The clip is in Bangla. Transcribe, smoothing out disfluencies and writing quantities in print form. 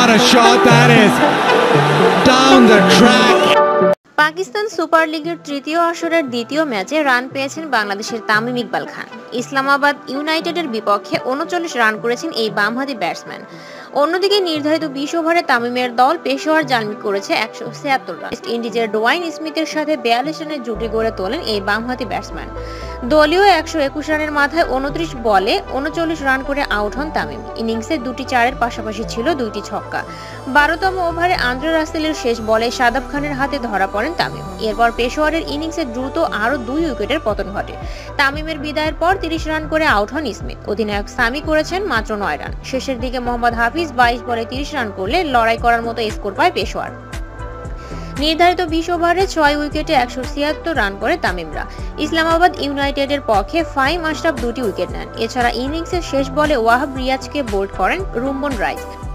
What a shot that is! Down the track. Pakistan super লিগের তৃতীয় আসরের দ্বিতীয় ম্যাচে রান পেয়েছেন বাংলাদেশের তামিম ইকবাল খান। ইসলামাবাদ ইউনাইটেডের বিপক্ষে ৩৯ রান করেছেন এই বামহাতি ব্যাটসম্যান। অন্যদিকে নির্ধারিত ২০ ওভারে তামিমের দল পেশোয়ার জালমি করেছে ১৭৬ রান। ওয়েস্ট ইন্ডিজের ডোয়াইন স্মিথের সাথে ৪২ রানের জুটি গড়ে তোলেন এই বামহাতি ব্যাটসম্যান। দলীয় ১২১ রানের মাথায় ২৯ বলে ৩৯ রান করে আউট হন তামিম। ইনিংসে দুটি চারের পাশাপাশি ছিল দুইটি ছক্কা। ১২তম ওভারে আন্দ্রে রাসেলের শেষ বলে শাদাব খানের হাতে ধরা পড়েন তামিম। এরপর পেশোয়ারের ইনিংসে দ্রুত আরও ২ উইকেটের পতন ঘটে। তামিমের বিদায়ের পর ৩০ রান করে আউট হন স্মিথ। অধিনায়ক সামি করেছেন মাত্র ৯ রান। শেষের দিকে মোহাম্মদ হাফিজ ২২ বলে ৩০ রান করলে লড়াই করার মতো স্কোর পায় পেশোয়ার। নির্ধারিত ২০ ওভারে ৬ উইকেটে ১৭৬ রান করে তামিমরা। ইসলামাবাদ ইউনাইটেডের পক্ষে ফাহিম আশরাফ ২টি উইকেট নেন। এছাড়া ইনিংসের শেষ বলে ওয়াহাব রিয়াজকে বোল্ড করেন রুম্বন রাইস।